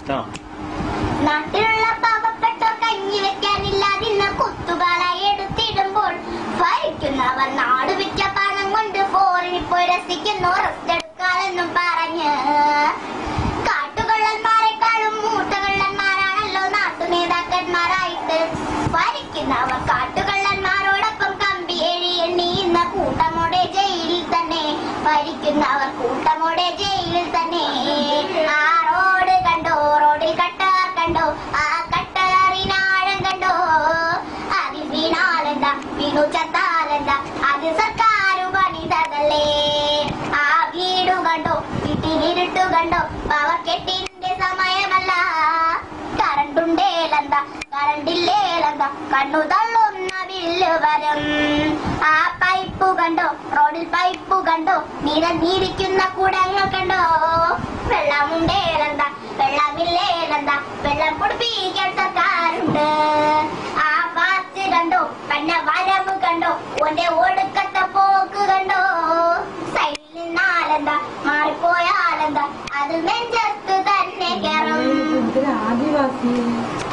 നാട്ടിലുള്ള പാവപ്പെട്ടോർ കഞ്ഞി വെക്കാനില്ലാതിന്ന് കുത്തുകാളായി എടുത്തിടുമ്പോൾ ഭരിക്കുന്നവർ നാട് വിറ്റ പണം കൊണ്ട് ഫോറിൽ പോയി രസിക്കുന്നു റെസ്റ്റ് എടുക്കാനെന്നും പറഞ്ഞ്. കാട്ടുകള്ളന്മാരെക്കാളും മൂട്ടകള്ളന്മാരാണല്ലോ നാട്ടു നേതാക്കന്മാരായിട്ട്. ഭരിക്കുന്നവർ കാട്ടുകള്ളന്മാരോടൊപ്പം കമ്പി എണ്ണീന്ന കൂട്ടമോടെ ജയിലിൽ തന്നെ. ഭരിക്കുന്നവർ കൂട്ടമോടെ ജയിലിൽ തന്നെ. ആ റോഡ് കണ്ടോ, റോഡിൽ കട്ടാർ കണ്ടോ, ആ കട്ടാറിനാഴം കണ്ടോ. അതിൽ വീണാലെന്താ, വീണു ചത്താലെന്താ, അത് സർക്കാർ പണിതല്ലേ. ആ വീടു കണ്ടോ, വീട്ടിലിരുട്ടു കണ്ടോ, പവർ കെട്ടിന്റെ സമയമല്ല. കറണ്ടുണ്ടേലെന്താ, കറണ്ടില്ലേലെന്താ, കണ്ണു തള്ളുന്ന ബില്ല് വരും. ആ പൈപ്പ് കണ്ടോ, റോഡിൽ പൈപ്പ് കണ്ടോ, നിരന്നിരിക്കുന്ന കുടങ്ങൾ കണ്ടോ. വെള്ളമുണ്ടേലെന്താ, വെള്ളമില്ലേലെന്താ, വെള്ളം കുടിപ്പിക്കാൻ സർക്കാരുണ്ട്. ആ വാച്ച് കണ്ടോ, പിന്നെ വരവ് കണ്ടോ, ഓന്റെ ഒടുക്കത്തെ പോക്ക് കണ്ടോ. സൈഡിൽ നിന്നാലെന്താ, മാറിപ്പോയാലെന്താ, അത് നെഞ്ചത്ത് തന്നെ കയറും.